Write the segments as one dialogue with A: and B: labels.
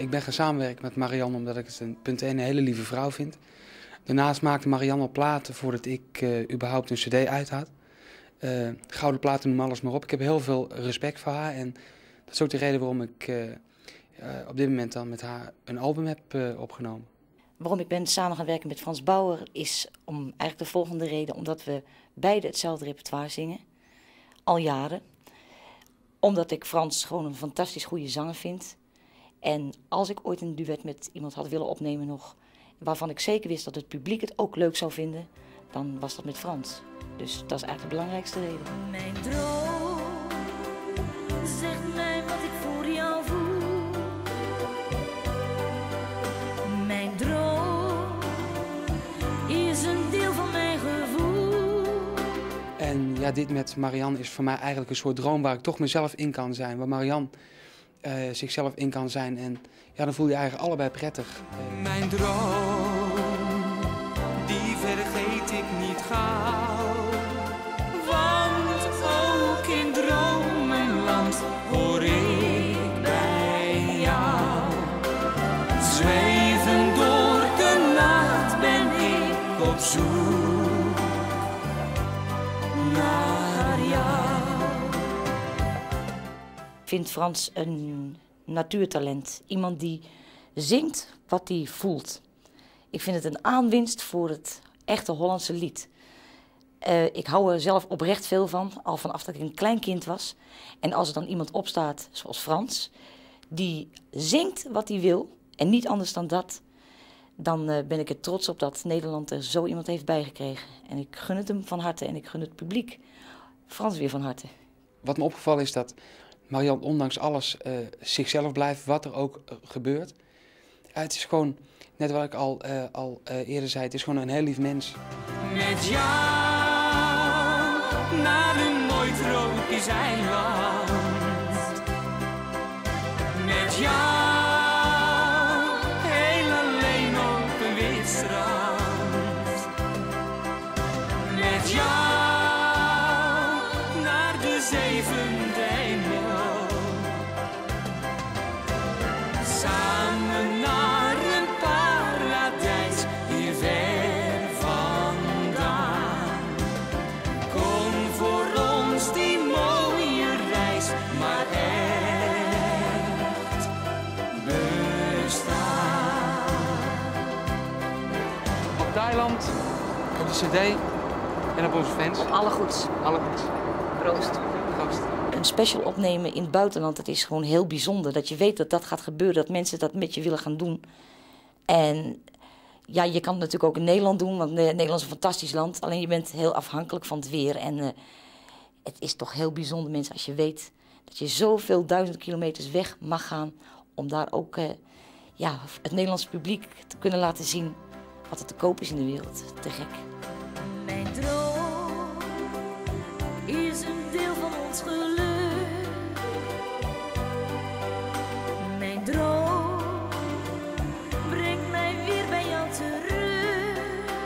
A: Ik ben gaan samenwerken met Marianne omdat ik het punt 1 een hele lieve vrouw vind. Daarnaast maakte Marianne al platen voordat ik überhaupt een cd uit had. Gouden platen, noem alles maar op. Ik heb heel veel respect voor haar en dat is ook de reden waarom ik op dit moment dan met haar een album heb opgenomen.
B: Waarom ik ben samen gaan werken met Frans Bauer is om eigenlijk de volgende reden. Omdat we beide hetzelfde repertoire zingen, al jaren. Omdat ik Frans gewoon een fantastisch goede zanger vind. En als ik ooit een duet met iemand had willen opnemen nog, waarvan ik zeker wist dat het publiek het ook leuk zou vinden, dan was dat met Frans. Dus dat is eigenlijk de belangrijkste reden.
C: Mijn droom zegt mij wat ik voor jou voel. Mijn droom is een deel van mijn gevoel.
A: En ja, dit met Marianne is voor mij eigenlijk een soort droom waar ik toch mezelf in kan zijn. Waar Marianne zichzelf in kan zijn. En ja, dan voel je eigenlijk allebei prettig.
D: Mijn droom, die vergeet ik niet gauw. Want ook in dromenland hoor ik bij jou. Zweven door de nacht ben ik op zoek naar jou.
B: Ik vind Frans een natuurtalent. Iemand die zingt wat hij voelt. Ik vind het een aanwinst voor het echte Hollandse lied. Ik hou er zelf oprecht veel van, al vanaf dat ik een klein kind was. En als er dan iemand opstaat, zoals Frans, die zingt wat hij wil en niet anders dan dat, dan ben ik er trots op dat Nederland er zo iemand heeft bijgekregen. En ik gun het hem van harte en ik gun het publiek Frans weer van harte.
A: Wat me opgevallen is dat Marianne ondanks alles zichzelf blijft, wat er ook gebeurt. Ja, het is gewoon, net wat ik al eerder zei, het is gewoon een heel lief mens.
D: Met jou naar een mooi tropisch eiland. Met jou heel alleen op een wit strand. Met jou naar de zevende hemel. Samen naar een paradijs hier ver vandaan. Kom voor ons die mooie reis maar echt bestaan.
A: Op Thailand, op de cd en op onze fans.
B: Alle goeds.
A: Alle goed.
B: Proost.
A: Proost.
B: Een special opnemen in het buitenland, dat is gewoon heel bijzonder. Dat je weet dat dat gaat gebeuren, dat mensen dat met je willen gaan doen. En ja, je kan het natuurlijk ook in Nederland doen, want Nederland is een fantastisch land. Alleen je bent heel afhankelijk van het weer. En het is toch heel bijzonder, mensen, als je weet dat je zoveel duizend kilometers weg mag gaan om daar ook het Nederlandse publiek te kunnen laten zien wat er te koop is in de wereld. Te gek.
C: Mijn droom is een deel van ons geluk. Mijn droom brengt mij weer bij jou terug.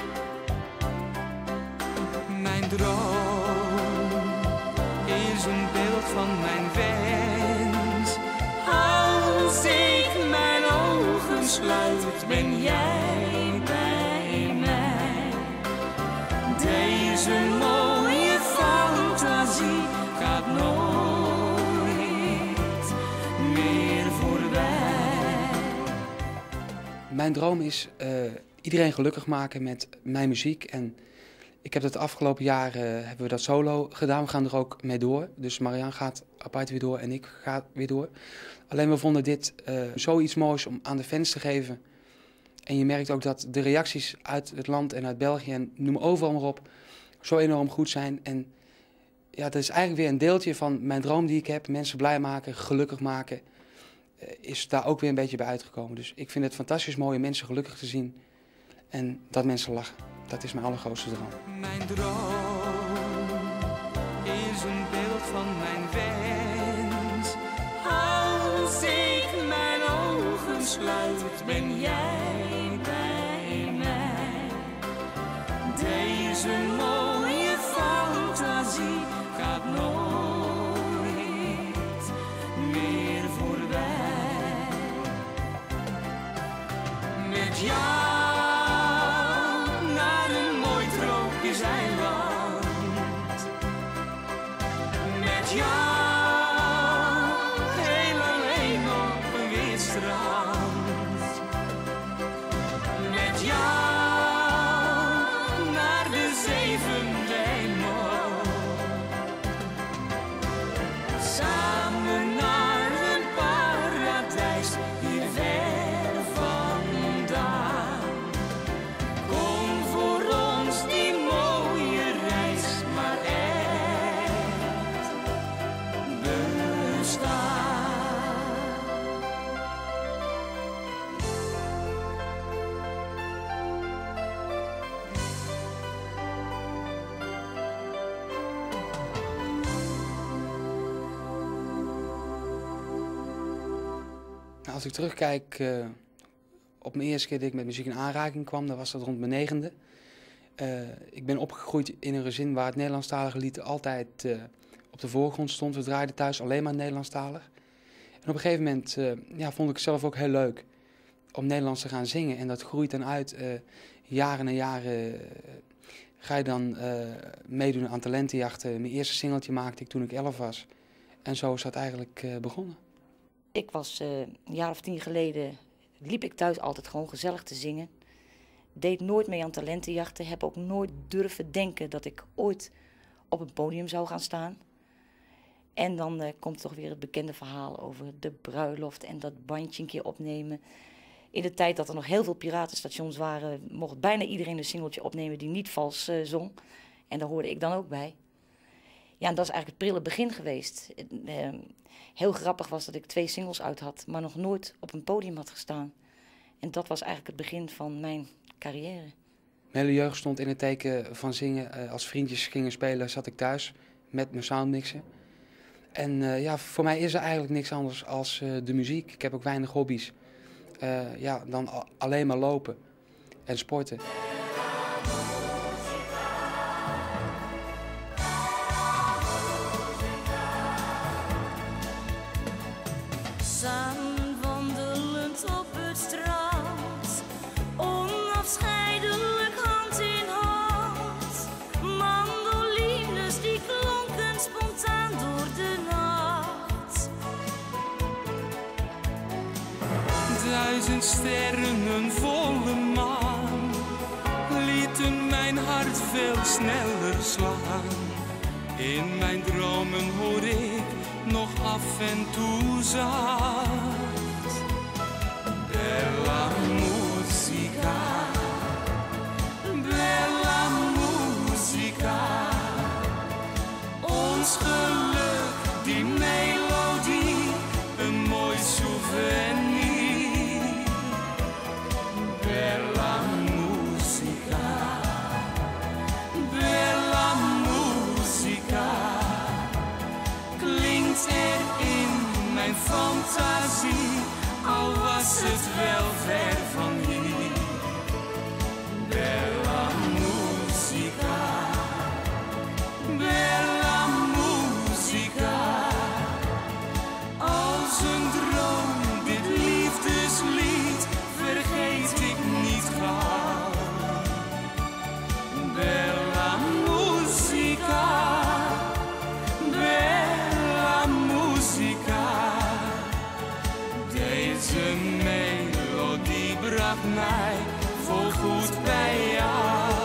D: Mijn droom is een beeld van mijn wens. Als ik mijn ogen sluit, ben jij bij mij. Deze mooie fantasie gaat nooit meer voorbij.
A: Mijn droom is iedereen gelukkig maken met mijn muziek. En ik heb dat de afgelopen jaren hebben we dat solo gedaan. We gaan er ook mee door. Dus Marianne gaat apart weer door en ik ga weer door. Alleen we vonden dit zoiets moois om aan de fans te geven. En je merkt ook dat de reacties uit het land en uit België en noem overal maar op zo enorm goed zijn. En ja, dat is eigenlijk weer een deeltje van mijn droom die ik heb. Mensen blij maken, gelukkig maken. Is daar ook weer een beetje bij uitgekomen. Dus ik vind het fantastisch mooi om mensen gelukkig te zien. En dat mensen lachen. Dat is mijn allergrootste droom.
D: Mijn droom is een beeld van mijn wens. Als ik mijn ogen sluit, ben jij bij mij. Deze mooie fantasie gaat nooit meer voorbij. Met jou naar een mooi tropisch eiland. Met jou heel alleen op een wit strand. Met jou naar de zevende hemel. Samen naar een paradijs hier ver vandaan. Kom voor ons die mooie reis maar echt bestaan.
A: Als ik terugkijk op mijn eerste keer dat ik met muziek in aanraking kwam, dan was dat rond mijn 9e. Ik ben opgegroeid in een gezin waar het Nederlandstalige lied altijd op de voorgrond stond. We draaiden thuis alleen maar Nederlandstalig. En op een gegeven moment vond ik het zelf ook heel leuk om Nederlands te gaan zingen. En dat groeit dan uit. Jaren en jaren ga je dan meedoen aan talentenjachten. Mijn eerste singeltje maakte ik toen ik 11 was. En zo is dat eigenlijk begonnen.
B: Ik was een jaar of 10 geleden, liep ik thuis altijd gewoon gezellig te zingen. Deed nooit mee aan talentenjachten, heb ook nooit durven denken dat ik ooit op een podium zou gaan staan. En dan komt toch weer het bekende verhaal over de bruiloft en dat bandje een keer opnemen. In de tijd dat er nog heel veel piratenstations waren, mocht bijna iedereen een singeltje opnemen die niet vals zong. En daar hoorde ik dan ook bij. Ja, en dat is eigenlijk het prille begin geweest. Heel grappig was dat ik 2 singles uit had, maar nog nooit op een podium had gestaan. En dat was eigenlijk het begin van mijn carrière.
A: Mijn hele jeugd stond in het teken van zingen. Als vriendjes gingen spelen, zat ik thuis met mijn soundmixen. En voor mij is er eigenlijk niks anders als de muziek. Ik heb ook weinig hobby's. Dan alleen maar lopen en sporten.
C: Samen wandelend op het strand, onafscheidelijk hand in hand. Mandolines die klonken spontaan door de nacht.
D: 1000 sterren, een volle maan, lieten mijn hart veel sneller slaan. In mijn dromen hoor ik nog af en toe zacht. Bella musica, bella musica. Ons geluk, die melodie, een mooi souvenir. Bella musica, bella musica. Klinkt er in mijn fantasie, al was het wel ver van hier. Bella musica, bella musica. Als een droom, dit liefdeslied, vergeet ik niet gauw. Bella musica. Bella musica, deze melodie bracht mij voorgoed bij jou.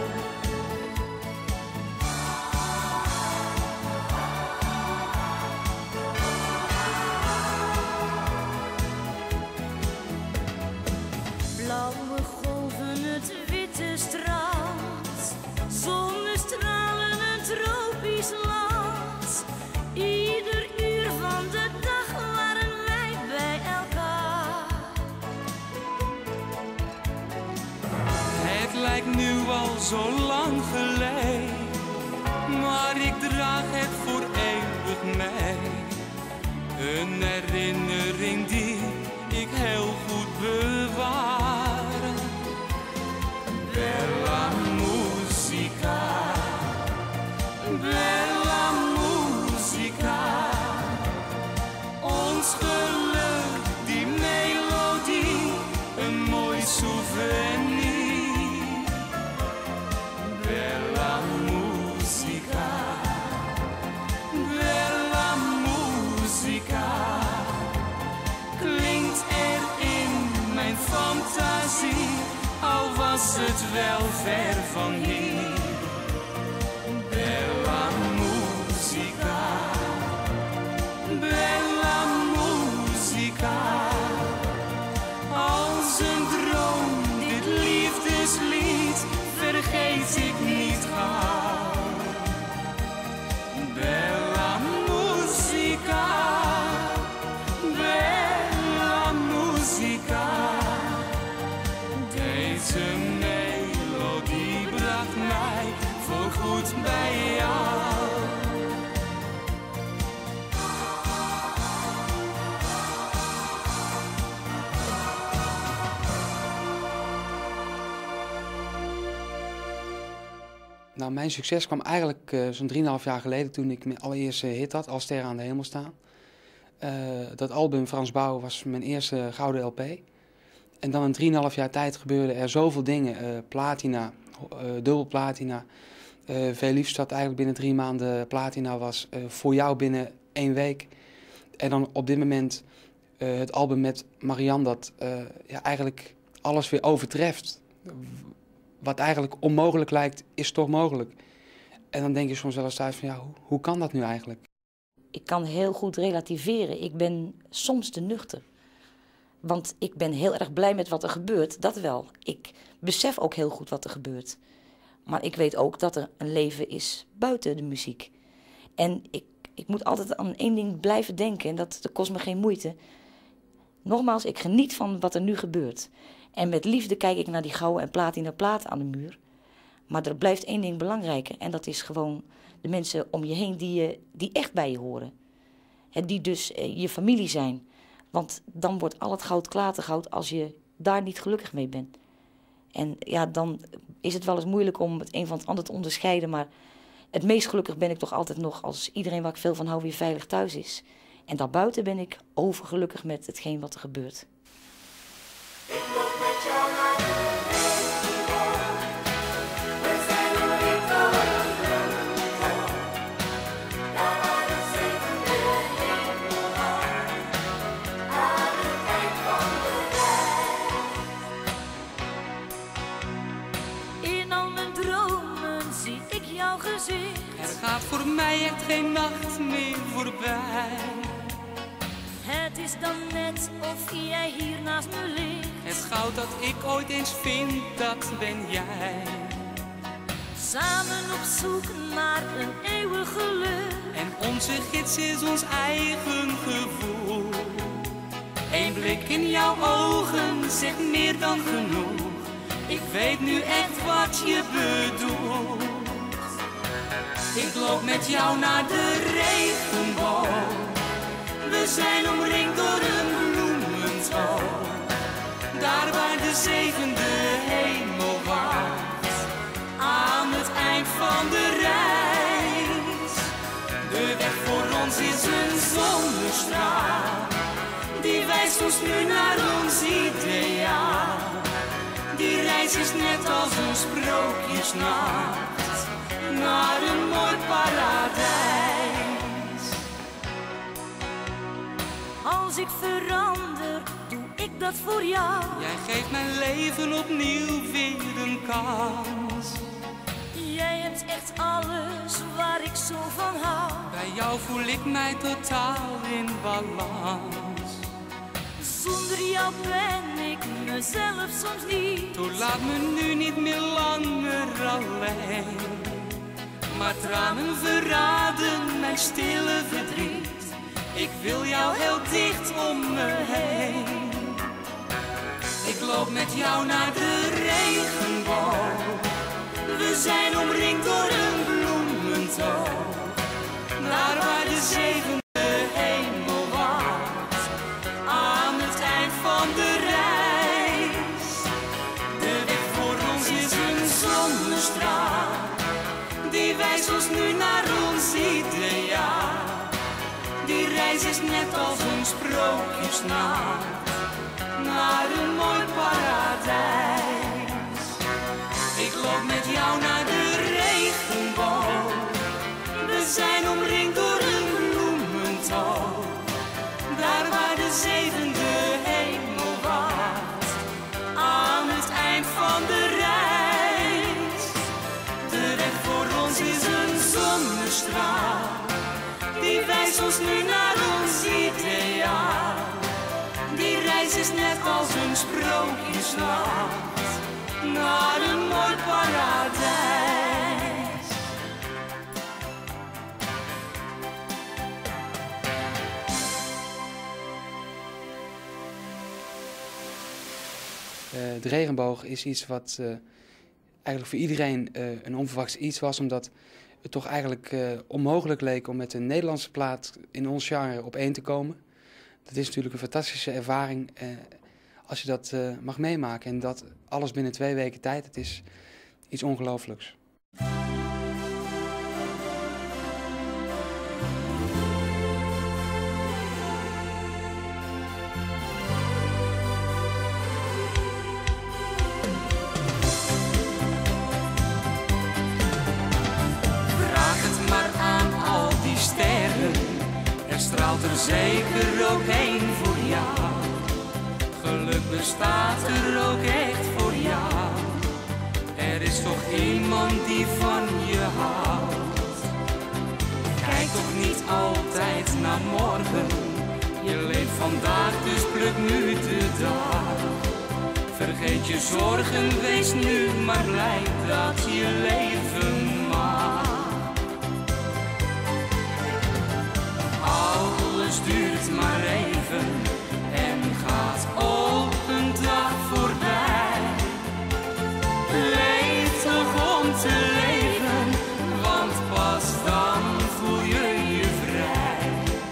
C: Blauwe golven, het witte strand, zonnestralen, een tropisch land. Ieder uur van de dag waren wij bij elkaar.
D: Het lijkt nu al zo lang geleden, maar ik draag het voor eeuwig mee. Een herinnering die ik heel goed bewaar. Bella musica, bella musica. Ons geluk, die melodie, een mooi souvenir. was het wel ver van hier. Bella musica, bella musica. Als een droom, dit liefdeslied, vergeet ik niet gauw. Bella musica, bella musica. Deze melodie bracht mij voorgoed bij jou.
A: Nou, mijn succes kwam eigenlijk zo'n 3,5 jaar geleden toen ik mijn allereerste hit had, Als sterren aan de hemel staan. Dat album Frans Bauer was mijn eerste gouden LP. En dan in 3,5 jaar tijd gebeurden er zoveel dingen. Platina, dubbel platina. Veel liefst dat eigenlijk binnen 3 maanden platina was. Voor jou binnen 1 week. En dan op dit moment het album met Marianne dat ja, eigenlijk alles weer overtreft. Wat eigenlijk onmogelijk lijkt, is toch mogelijk. En dan denk je soms wel eens thuis van ja, hoe kan dat nu eigenlijk?
B: Ik kan heel goed relativeren. Ik ben soms te nuchter. Want ik ben heel erg blij met wat er gebeurt, dat wel. Ik besef ook heel goed wat er gebeurt. Maar ik weet ook dat er een leven is buiten de muziek. En ik moet altijd aan 1 ding blijven denken en dat kost me geen moeite. Nogmaals, ik geniet van wat er nu gebeurt. En met liefde kijk ik naar die gouden en platina plaat aan de muur. Maar er blijft 1 ding belangrijker en dat is gewoon de mensen om je heen die echt bij je horen. En die dus je familie zijn. Want dan wordt al het goud klatergoud als je daar niet gelukkig mee bent. En ja, dan is het wel eens moeilijk om het een van het ander te onderscheiden. Maar het meest gelukkig ben ik toch altijd nog als iedereen waar ik veel van hou weer veilig thuis is. En daarbuiten ben ik overgelukkig met hetgeen wat er gebeurt.
C: Ik loop met jou naar de hemel. We zijn nog niet overgelukkig. Daar waar de zevende hemel hangt. Aan het eind van de reis. In al mijn dromen zie ik jouw gezicht.
D: Er gaat voor mij echt geen nacht meer voorbij.
C: Het is dan net of jij hier naast me ligt.
D: Het goud dat ik ooit eens vind, dat ben jij.
C: Samen op zoek naar een eeuwig geluk.
D: En onze gids is ons eigen gevoel. 1 blik in jouw ogen zegt meer dan genoeg. Ik weet nu echt wat je bedoelt. Ik loop met jou naar de regenboog. We zijn omringd door een bloementoon. Daar waar de zevende hemel wacht. Aan het eind van de reis. De weg voor ons is een zonnestraal. Die wijst ons nu naar ons ideaal. Die reis is net als een sprookjesnacht. Naar een mooi paradijs.
C: Als ik verander, doe ik dat voor jou.
D: Jij geeft mijn leven opnieuw weer een kans.
C: Jij hebt echt alles waar ik zo van hou.
D: Bij jou voel ik mij totaal in balans.
C: Zonder jou ben ik mezelf soms niet.
D: Toen laat me nu niet meer langer alleen. Maar tranen verraden mijn stille verdriet. Ik wil jou heel dicht om me heen. Ik loop met jou naar de regenboog. We zijn omringd door een bloementoon. Daar waar de zevende hemel wacht. Aan het eind van de reis. De weg voor ons is een zonnestraal. Die wijst ons nu naar ons ideaal. Die reis is net als een sprookjesnacht. Naar een mooi paradijs. Ik loop met jou naar de regenboog. We zijn omringd door een bloementoon. Daar waar de zevende hemel wacht. Aan het eind van de reis. is net als een sprookjesland naar een mooi paradijs.
A: De regenboog is iets wat eigenlijk voor iedereen een onverwachts iets was, omdat het toch eigenlijk onmogelijk leek om met een Nederlandse plaat in ons genre op één te komen. Dat is natuurlijk een fantastische ervaring als je dat mag meemaken. En dat alles binnen 2 weken tijd, het is iets ongelooflijks.
D: Er straalt er zeker ook heen voor jou. Geluk bestaat er ook echt voor jou. Er is toch iemand die van je houdt. Kijk toch niet altijd naar morgen. Je leeft vandaag, dus pluk nu de dag. Vergeet je zorgen, wees nu maar blij dat je leven mag. Alles duurt maar even en gaat op een dag voorbij. Leef toch om te leven, want pas dan voel je je vrij.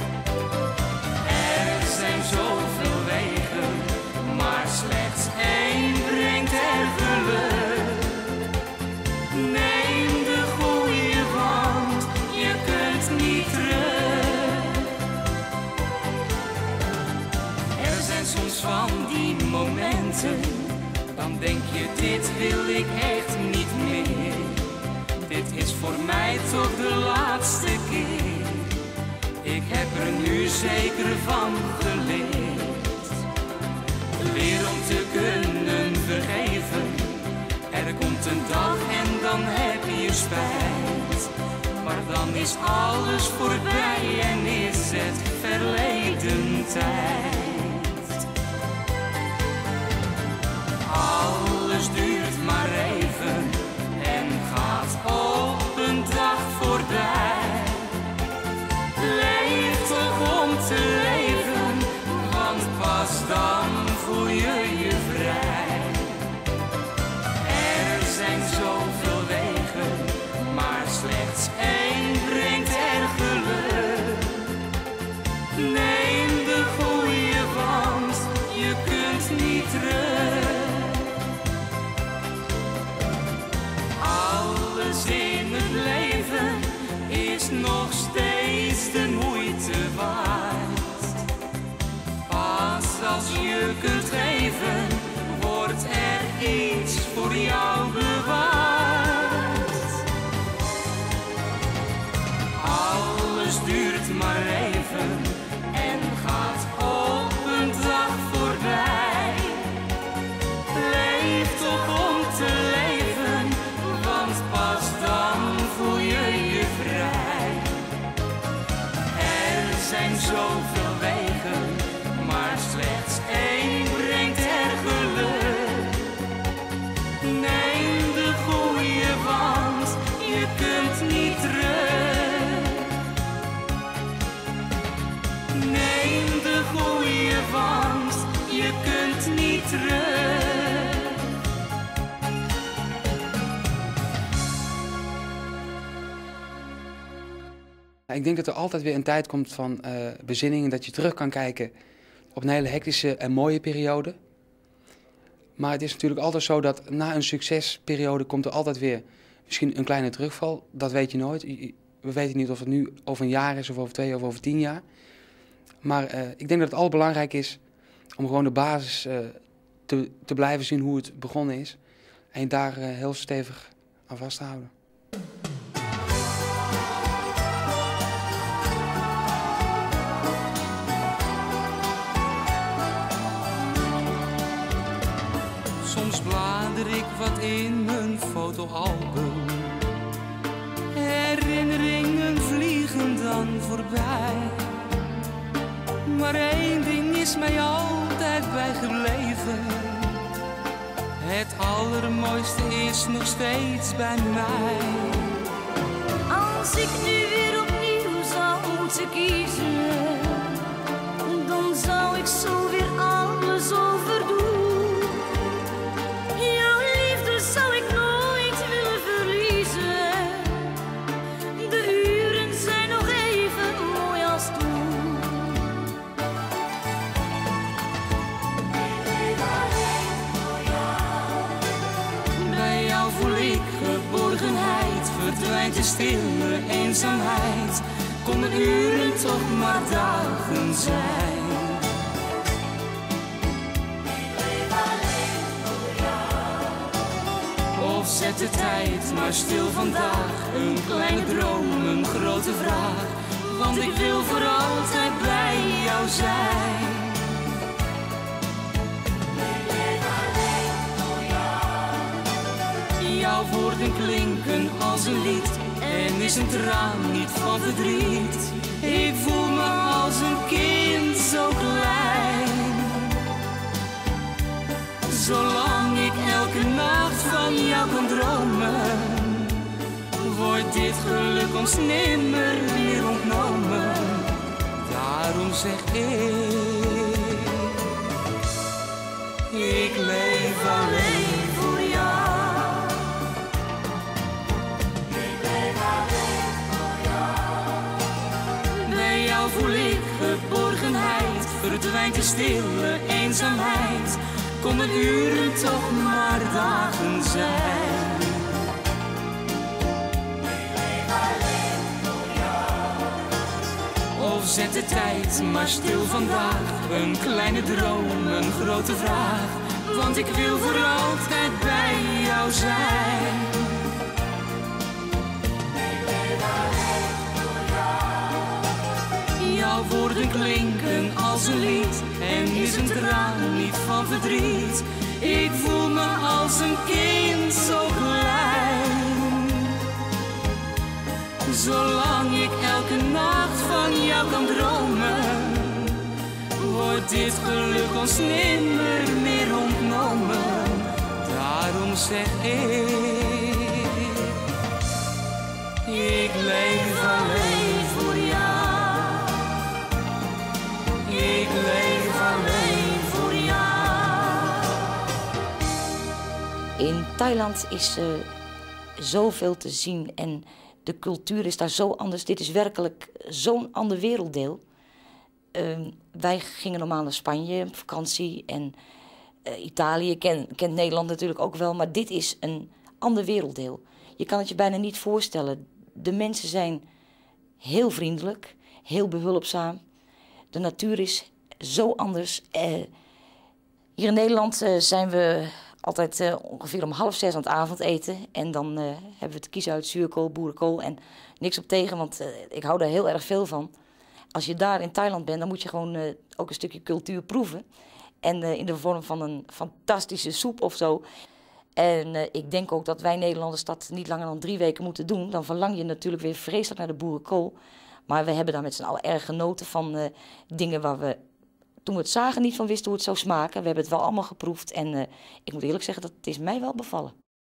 D: Er zijn zoveel wegen, maar slechts één brengt er geluk. Neem de goeie, want je kunt niet terug. Soms van die momenten, dan denk je dit wil ik echt niet meer. Dit is voor mij toch de laatste keer. Ik heb er nu zeker van geleerd. Leer om te kunnen vergeven. Er komt een dag en dan heb je spijt. Maar dan is alles voorbij en is het verleden tijd. Alles duurt maar even en gaat op een dag voorbij. Leef toch om te leven, want pas dan voel je je vrij. Er zijn zoveel wegen, maar slechts één brengt er geluk. Neem de goeie, want je kunt niet terug. In het leven is nog steeds de moeite waard. Pas als je kunt geven, wordt er iets voor jou bewaard. Alles duurt maar even en gaat op een dag voorbij. Leef toch om te leven, want pas dan voel je je vrij. Er zijn zoveel wegen, maar slechts één brengt er geluk. Neem de goeie, want je kunt niet terug. Neem de goeie, want je kunt niet terug.
A: Ik denk dat er altijd weer een tijd komt van bezinning en dat je terug kan kijken op een hele hectische en mooie periode. Maar het is natuurlijk altijd zo dat na een succesperiode komt er altijd weer misschien een kleine terugval. Dat weet je nooit. We weten niet of het nu over een jaar is of over 2 of over 10 jaar. Maar ik denk dat het allerbelangrijk is om gewoon de basis te blijven zien hoe het begonnen is. En daar heel stevig aan vast te houden.
D: Soms blader ik wat in mijn fotoalbum. Herinneringen vliegen dan voorbij. Maar één ding is mij altijd altijd bijgebleven. Het allermooiste is nog steeds bij mij.
C: Als ik nu weer opnieuw zou moeten kiezen, dan zou ik zo weer alles overdoen. Jouw liefde zou ik nooit willen verliezen. De uren zijn nog even mooi als toen.
D: Bij jou voel ik geborgenheid, verdwijnt de stille eenzaamheid. Konden uren toch maar dagen zijn. Of zet de tijd maar stil vandaag, een kleine droom, een grote vraag. Want ik wil voor altijd bij jou zijn. Jouw woorden klinken als een lied en is een traan niet van verdriet. Ik voel me als een kind zo klein. Zolang ik elke nacht van jou kan dromen, wordt dit geluk ons nimmer meer ontnomen. Daarom zeg ik leef alleen voor jou. Bij jou voel ik geborgenheid, verdwijnt de stille eenzaamheid. Konden uren toch maar dagen zijn. Of zet de tijd maar stil vandaag, een kleine droom, een grote vraag. Want ik wil voor altijd bij jou zijn. Jouw woorden klinken als een lied en is een traan niet van verdriet. Ik voel me als een kind zo klein. Zolang ik elke nacht van jou kan dromen, wordt dit geluk ons nimmer meer ontnomen. Daarom zeg ik leef alleen voor jou. Ik leef alleen voor jou.
B: In Thailand is zoveel te zien en de cultuur is daar zo anders. Dit is werkelijk zo'n ander werelddeel. Wij gingen normaal naar Spanje op vakantie en Italië kent Nederland natuurlijk ook wel, maar dit is een ander werelddeel. Je kan het je bijna niet voorstellen. De mensen zijn heel vriendelijk, heel behulpzaam. De natuur is zo anders. Hier in Nederland zijn we altijd ongeveer om 5:30 aan het avondeten. En dan hebben we te kiezen uit zuurkool, boerenkool en niks op tegen, want ik hou daar heel erg veel van. Als je daar in Thailand bent, dan moet je gewoon ook een stukje cultuur proeven. En in de vorm van een fantastische soep of zo. En ik denk ook dat wij Nederlanders dat niet langer dan 3 weken moeten doen. Dan verlang je natuurlijk weer vreselijk naar de boerenkool. Maar we hebben daar met z'n allen erg genoten van dingen waar we, toen we het zagen, niet van wisten hoe het zou smaken. We hebben het wel allemaal geproefd en ik moet eerlijk zeggen, dat het is mij wel bevallen.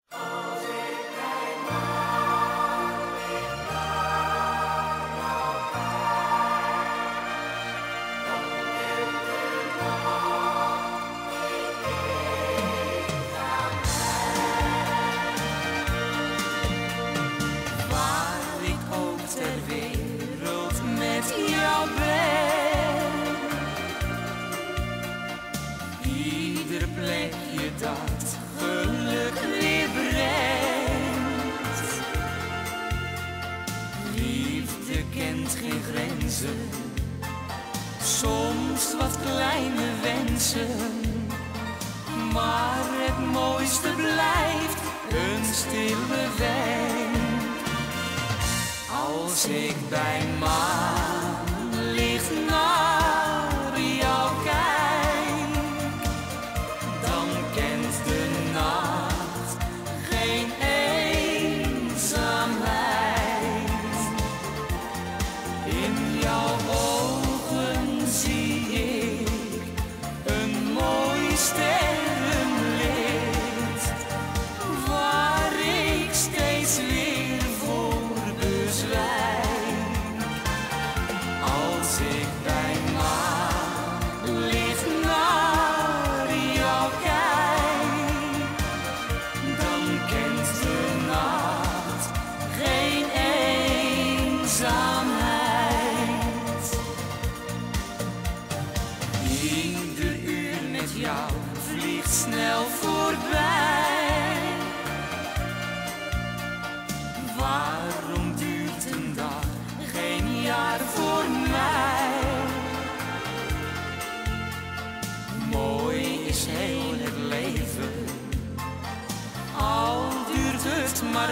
D: Ieder plekje dat geluk weer brengt. Liefde kent geen grenzen, soms wat kleine wensen. Maar het mooiste blijft een stille wenk. Als ik bij maanlicht naar jou kijk, dan kent de nacht geen eenzaamheid. In jouw ogen zie ik een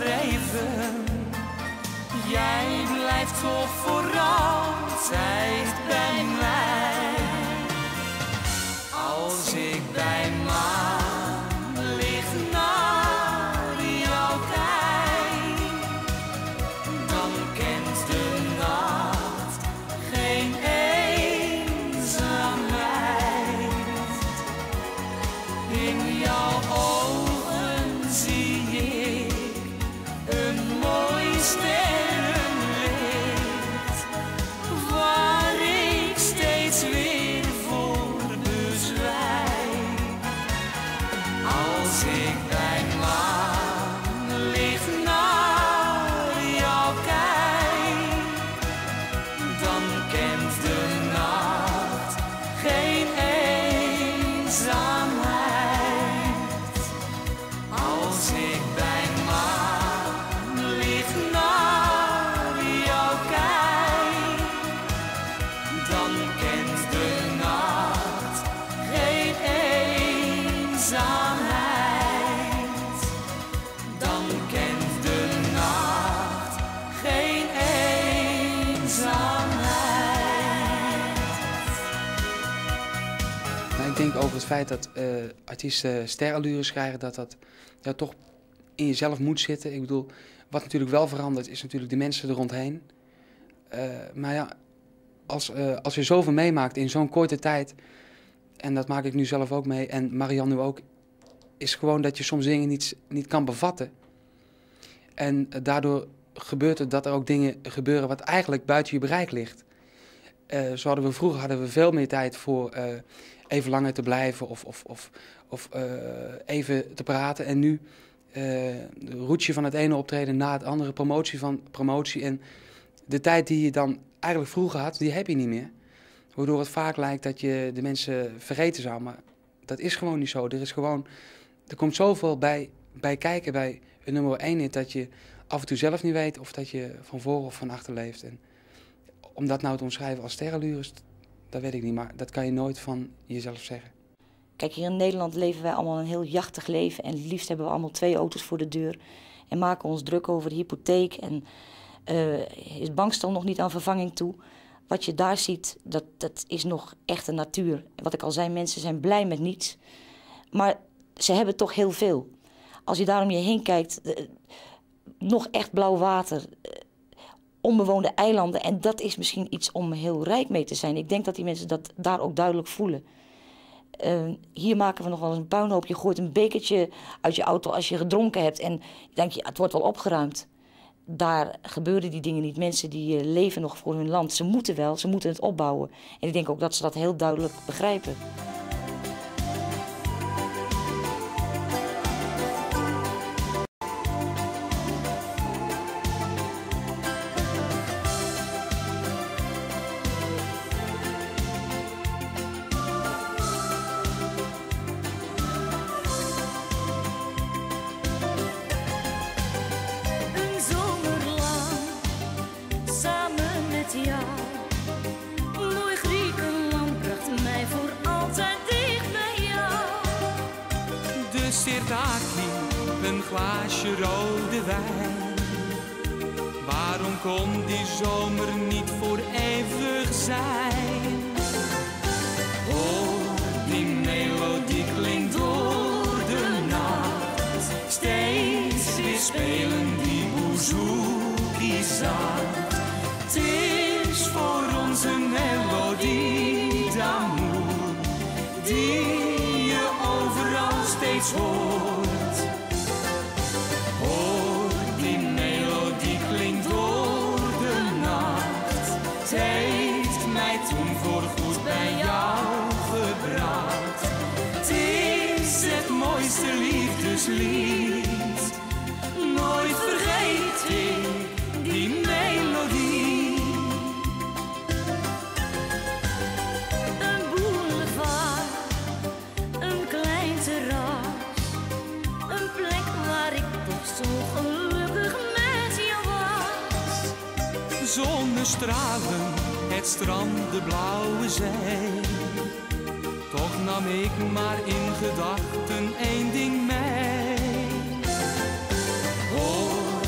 D: maar even. Jij blijft toch voor altijd bij mij. Als ik bij maanlicht naar jou kijk, dan kent de nacht geen eenzaamheid. In jouw ogen zie ik een mooi sterrenlicht, waar ik steeds weer voor bezwijk. Als ik bij maanlicht naar jou kijk, dan kent de nacht geen eenzaamheid. Als ik bij maanlicht naar jou kijk, dan kent de nacht geen eenzaamheid. Dan kent de nacht geen eenzaamheid.
A: Nou, ik denk over het feit dat artiesten sterallures krijgen, dat ja, toch in jezelf moet zitten. Ik bedoel, wat natuurlijk wel verandert, is natuurlijk de mensen er rondheen. Maar ja, als je zoveel meemaakt in zo'n korte tijd, en dat maak ik nu zelf ook mee, en Marianne nu ook, is gewoon dat je soms dingen niet kan bevatten. En daardoor gebeurt het dat er ook dingen gebeuren wat eigenlijk buiten je bereik ligt. Vroeger hadden we veel meer tijd voor even langer te blijven of even te praten. En nu roet je van het ene optreden na het andere, promotie van promotie. En de tijd die je dan eigenlijk vroeger had, die heb je niet meer. Waardoor het vaak lijkt dat je de mensen vergeten zou. Maar dat is gewoon niet zo. Er komt zoveel bij kijken bij een nummer 1 hit, dat je af en toe zelf niet weet of dat je van voor of van achter leeft. En om dat nou te omschrijven als sterrenlures, dat weet ik niet. Maar dat kan je nooit van jezelf zeggen.
B: Kijk, hier in Nederland leven wij allemaal een heel jachtig leven. En het liefst hebben we allemaal 2 auto's voor de deur. En maken ons druk over de hypotheek. En is bankstel nog niet aan vervanging toe. Wat je daar ziet, dat is nog echte natuur. Wat ik al zei, mensen zijn blij met niets. Maar ze hebben toch heel veel. Als je daar om je heen kijkt, nog echt blauw water, onbewoonde eilanden. En dat is misschien iets om heel rijk mee te zijn. Ik denk dat die mensen dat daar ook duidelijk voelen. Hier maken we nog wel eens een puinhoop. Je gooit een bekertje uit je auto als je gedronken hebt. En denk je, het wordt wel opgeruimd. Daar gebeuren die dingen niet. Mensen die leven nog voor hun land. Ze moeten het opbouwen. En ik denk ook dat ze dat heel duidelijk begrijpen.
C: Mooi Griekenland bracht mij voor altijd dicht bij jou.
D: De Sirtaki, een glaasje rode wijn. Waarom kon die zomer niet voor eeuwig zijn? Oh, die melodie klinkt door de nacht. Steeds weer spelen die bouzouki's zacht. Het is voor ons een melodie d'amour, die je overal steeds hoort. Hoor, die melodie klinkt door de nacht. Het heeft mij toen voorgoed bij jou gebracht. Het is het mooiste liefdeslied. Nooit vergeet ik die melodie.
C: Een boulevard, een klein terras, een plek waar ik toch zo gelukkig met jou was.
D: Zonnestralen, het strand, de blauwe zee. Toch nam ik maar in gedachten één ding mee. Hoor,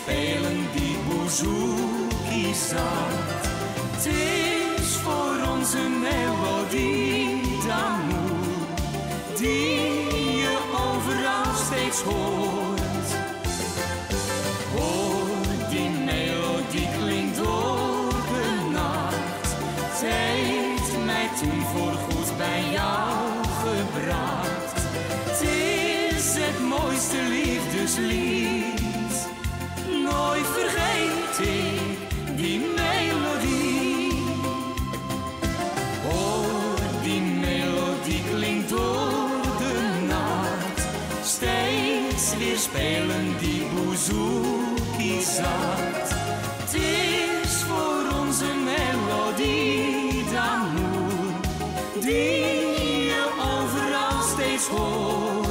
D: spelen die bouzouki zacht. Het is voor onze melodie d'amour, die je overal steeds hoort. Hoor, die melodie klinkt door de nacht. Het heeft mij toen voorgoed bij jou gebracht. Het is het mooiste liefdeslied. Nooit vergeet ik die melodie. Hoor, die melodie klinkt door de nacht. Steeds weer spelen die bouzouki zacht. Het is voor onze melodie d'amour, die je overal steeds hoort.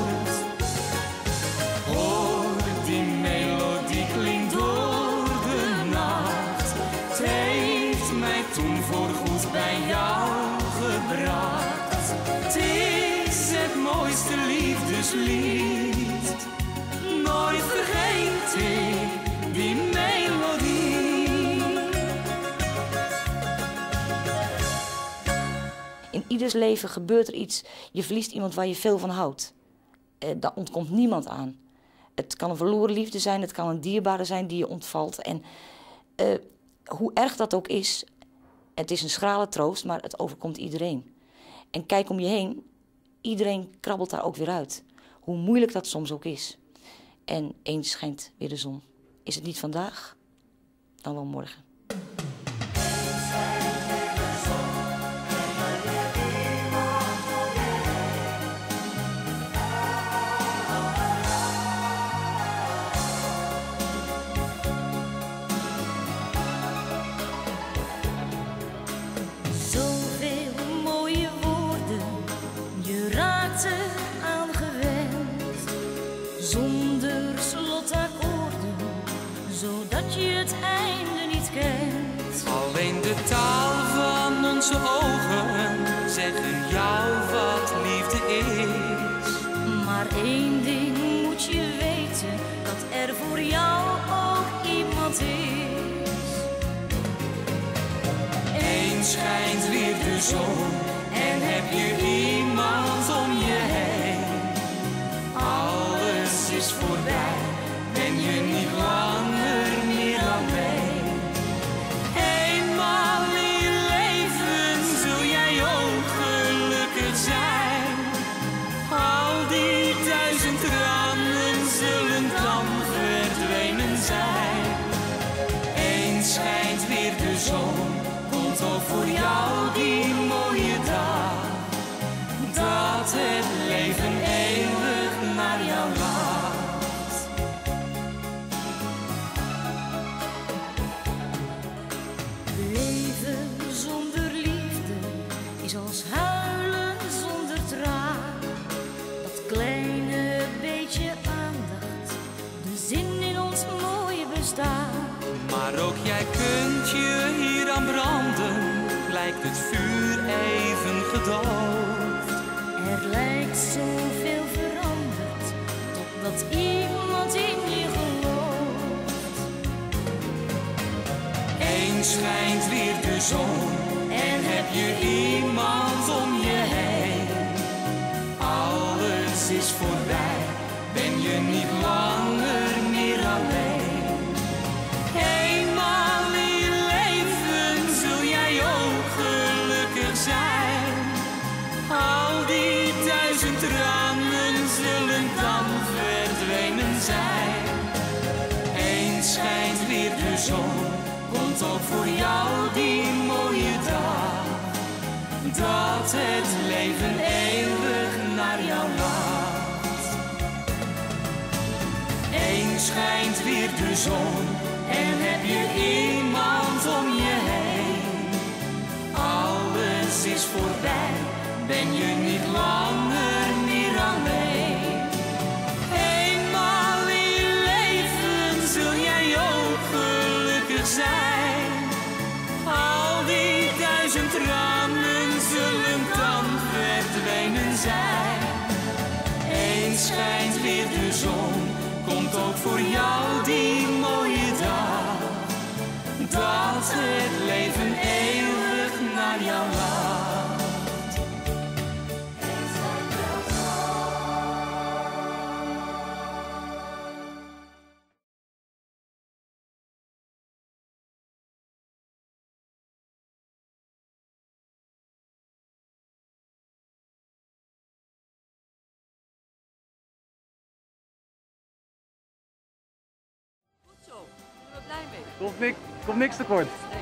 D: Hoor, die melodie klinkt door de nacht. Het heeft mij toen voorgoed bij jou gebracht. Het is het mooiste liefdeslied. Nooit vergeet ik die melodie.
B: In ieders leven gebeurt er iets. Je verliest iemand waar je veel van houdt. Daar ontkomt niemand aan. Het kan een verloren liefde zijn, het kan een dierbare zijn die je ontvalt. En hoe erg dat ook is, het is een schrale troost, maar het overkomt iedereen. En kijk om je heen, iedereen krabbelt daar ook weer uit. Hoe moeilijk dat soms ook is. En eens schijnt weer de zon. Is het niet vandaag, dan wel morgen.
C: Zoveel mooie woorden, je raakt eraan gewend. Zonder slotakkoorden, zodat je het einde niet kent.
D: Alleen de taal van onze ogen zeggen jou wat liefde is.
C: Maar één ding moet je weten, dat er voor jou ook iemand is.
D: Eens schijnt weer de zon en heb je iemand om je heen. Alles is voorbij, ben je niet langer meer alleen. Eenmaal in je leven zul jij ook gelukkig zijn. Al die 1000 tranen zullen dan verdwenen zijn. Eens schijnt weer de zon, komt ook voor jou die mooie dag. Dat het leven eeuwig naar jou laat.
C: Leven zonder liefde is als huilen zonder traan. Dat kleine beetje aandacht, de zin in ons mooie bestaan.
D: Maar ook jij kunt je hier aan branden, lijkt het vuur even gedoofd.
C: Er lijkt zoveel veranderd, totdat iemand in je gelooft.
D: Eens schijnt weer de zon en heb je iemand om je heen. Alles is voorbij, ben je niet langer meer alleen. Eenmaal in je leven zul jij ook gelukkig zijn. Al die 1000 tranen zullen dan verdwenen zijn. Eens schijnt weer de zon, komt ook voor jou die mooie dag. Dat het leven eeuwig naar jou laat. Eens schijnt weer de zon en heb je iemand om je heen. Alles is voorbij, ben je niet langer meer alleen. Eenmaal in je leven zul jij ook gelukkig zijn. Al die 1000 tranen zullen dan verdwenen zijn. Eens schijnt weer de zon, komt ook voor jou die mooie
E: Komt niks tekort.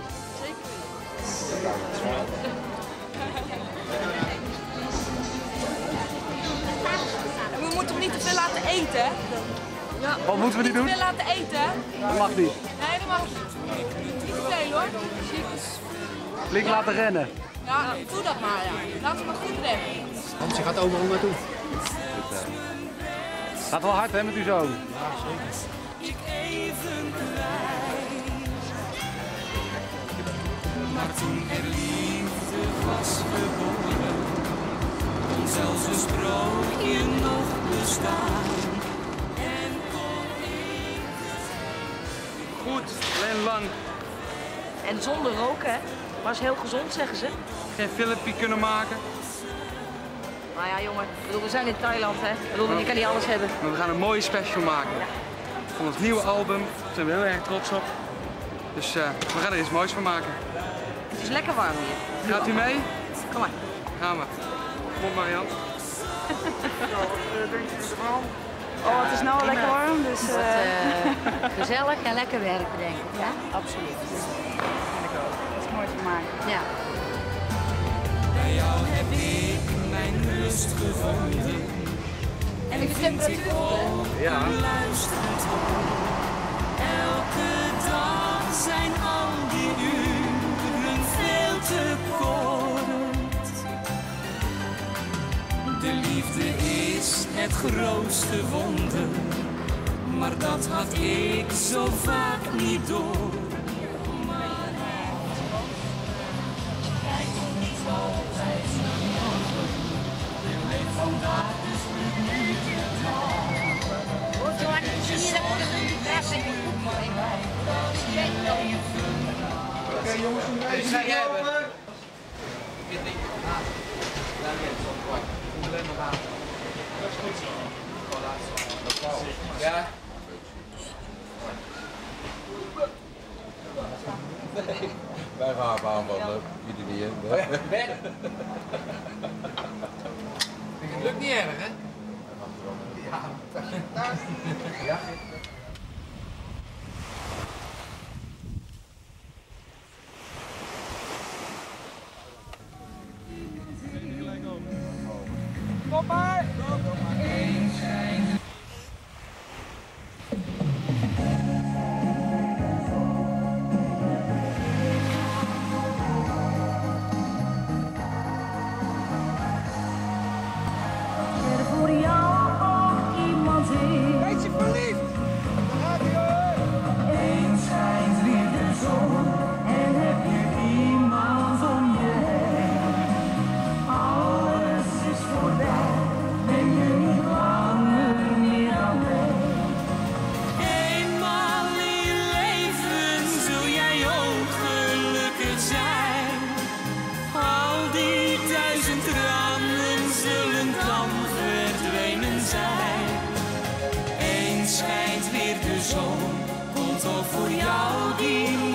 F: En we moeten hem niet te veel laten eten, hè? Ja.
E: Wat moeten we niet doen?
F: Niet te veel laten eten, hè?
E: Dat mag niet.
F: Nee, dat mag niet. Niet te veel, hoor.
E: Flink laten rennen.
F: Ja, doe dat maar, ja. Laat hem maar goed rennen.
G: Want ze gaat overal naartoe.
E: Gaat wel hard, hè, met uw zoon?
G: Ja, zeker.
D: Maar toen er liefde was geboren, kon zelfs een sprookje nog bestaan. En kon ik... Goed, alleen lang.
B: En zonder roken, hè? Was heel gezond, zeggen ze.
A: Geen filmpje kunnen maken.
B: Nou ja, jongen. Ik bedoel, we zijn in Thailand, hè? Ik bedoel, je kan niet alles hebben.
A: Maar we gaan een mooie special maken. Van ons nieuwe album. Daar zijn we heel erg trots op. Dus we gaan er iets moois van maken.
B: Het is lekker warm hier.
A: Gaat u mee?
B: Kom maar.
A: Gaan we. Kom op, Marian.
F: Oh, het is nou al lekker warm, dus...
B: Gezellig en lekker werken, denk ik. Ja, absoluut.
F: Dat is mooi te maken.
B: Ja.
D: Bij jou heb ik mijn rust gevonden.
F: En de temperatuur,
E: Ja.
D: Luisterend elke dag zijn al die uren veel te kort. De liefde is het grootste wonder, maar dat had ik zo vaak niet door.
E: Oké, jongens, we gaan even lopen.
A: Ja.
H: Wij gaan aanvallen, iedereen.
A: Weg. Het lukt niet erg, hè? Ja.
E: Kom maar!
C: Voor jou ook iemand in.
E: Beetje verliefd! Daar gaat hij hoor!
C: Eens schijnt weer de zon en heb je iemand om je heen. Alles is voorbij, ben je niet langer meer alleen.
D: Eenmaal in je leven zul jij ook gelukkig zijn. Al die 1000 tranen zullen dan verdwenen zijn. Eens schijnt weer de zon, komt ook voor jou die